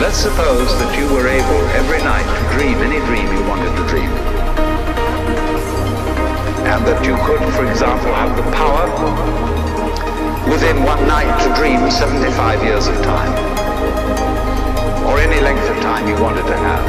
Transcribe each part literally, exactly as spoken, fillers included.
Let's suppose that you were able every night to dream any dream you wanted to dream. And that you could, for example, have the power within one night to dream seventy-five years of time. Or any length of time you wanted to have.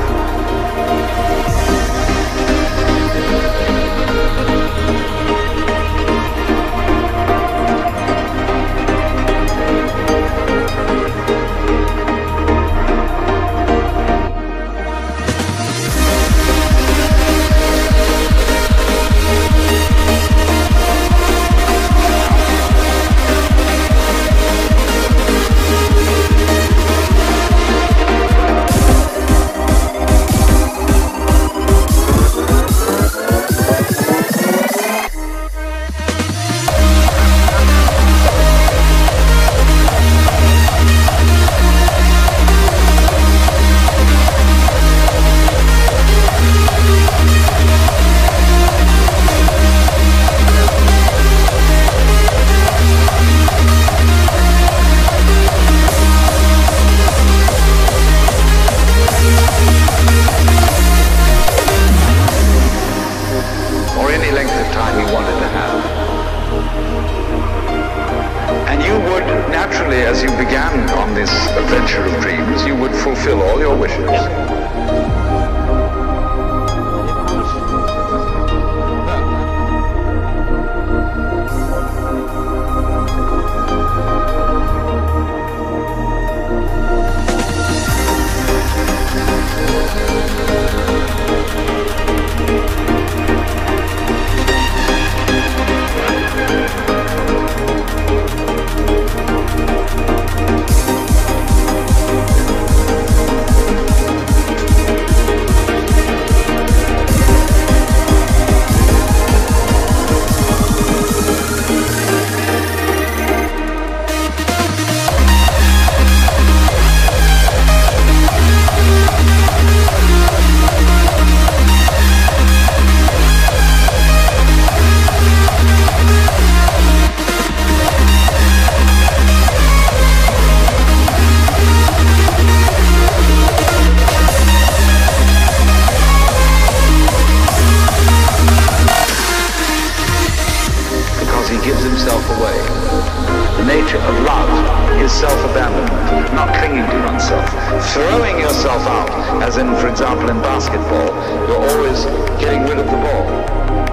As you began on this adventure of dreams, you would fulfill all your wishes. The nature of love is self-abandonment, not clinging to oneself. Throwing yourself out, as in, for example, in basketball, you're always getting rid of the ball.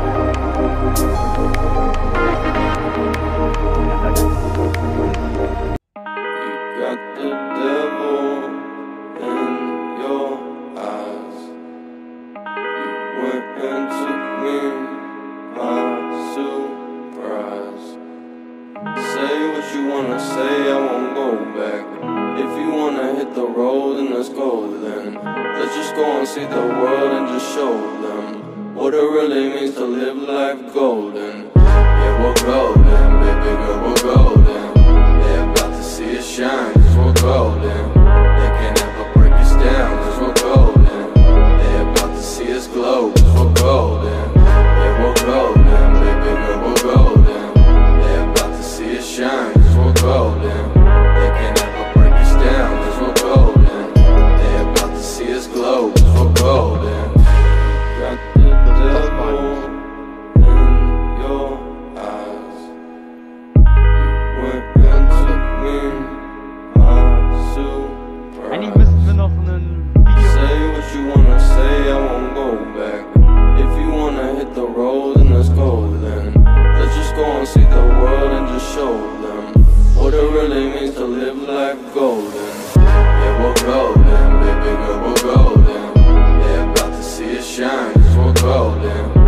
You wanna say, I won't go back. If you wanna hit the road, then let's go then. Let's just go and see the world and just show them what it really means to live life golden. Yeah, we're golden, baby girl, we're golden. They're about to see us shine, cause we're golden. They can't ever break us down, cause we're golden. They're about to see us glow, cause we're golden. Yeah, we're golden, baby girl, we're golden. They're about to see us shine, golden. They can't ever break us down, cause we're golden. They about to see us glow, cause we're golden. Got the devil in your eyes. You went and took me by surprise. Eigentlich müssten wir noch einen Video. Say what you wanna say, I won't go back. If you wanna hit the road, then let's go then. Let's just go and see the world and just show them what it really means to live life golden. Yeah, we're golden, baby girl, we're golden. They're about to see us shine, cause we're golden.